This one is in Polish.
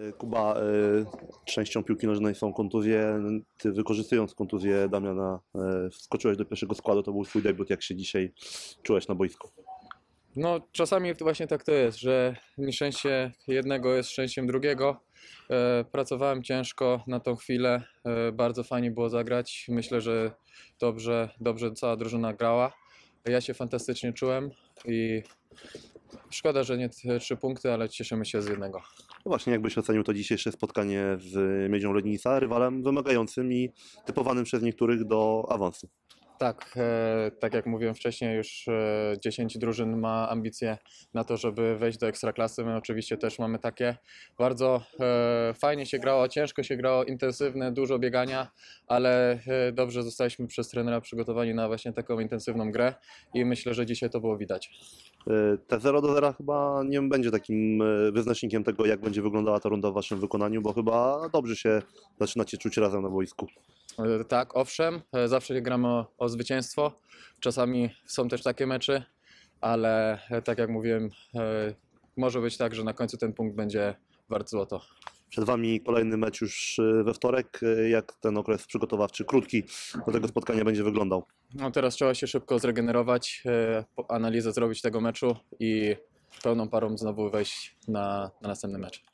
Kuba, częścią piłki nożnej są kontuzje. Ty wykorzystując kontuzję Damiana wskoczyłeś do pierwszego składu, to był twój debiut. Jak się dzisiaj czułeś na boisku? No, czasami właśnie tak to jest, że nieszczęście jednego jest szczęściem drugiego. Pracowałem ciężko na tą chwilę, bardzo fajnie było zagrać. Myślę, że dobrze cała drużyna grała. Ja się fantastycznie czułem i szkoda, że nie te 3 punkty, ale cieszymy się z jednego. No właśnie, jakbyś ocenił to dzisiejsze spotkanie z Miedzią Legnica, rywalem wymagającym i typowanym przez niektórych do awansu? Tak, tak jak mówiłem wcześniej, już 10 drużyn ma ambicje na to, żeby wejść do Ekstraklasy. My oczywiście też mamy takie. Bardzo fajnie się grało, ciężko się grało, intensywne, dużo biegania, ale dobrze zostaliśmy przez trenera przygotowani na właśnie taką intensywną grę i myślę, że dzisiaj to było widać. Te 0-0 chyba nie będzie takim wyznacznikiem tego, jak będzie wyglądała ta runda w waszym wykonaniu, bo chyba dobrze się zaczynacie czuć razem na boisku. Tak, owszem, zawsze gramy o zwycięstwo. Czasami są też takie mecze, ale tak jak mówiłem, może być tak, że na końcu ten punkt będzie wart złoto. Przed wami kolejny mecz już we wtorek. Jak ten okres przygotowawczy, krótki, do tego spotkania będzie wyglądał? No teraz trzeba się szybko zregenerować, analizę zrobić tego meczu i pełną parą znowu wejść na następny mecz.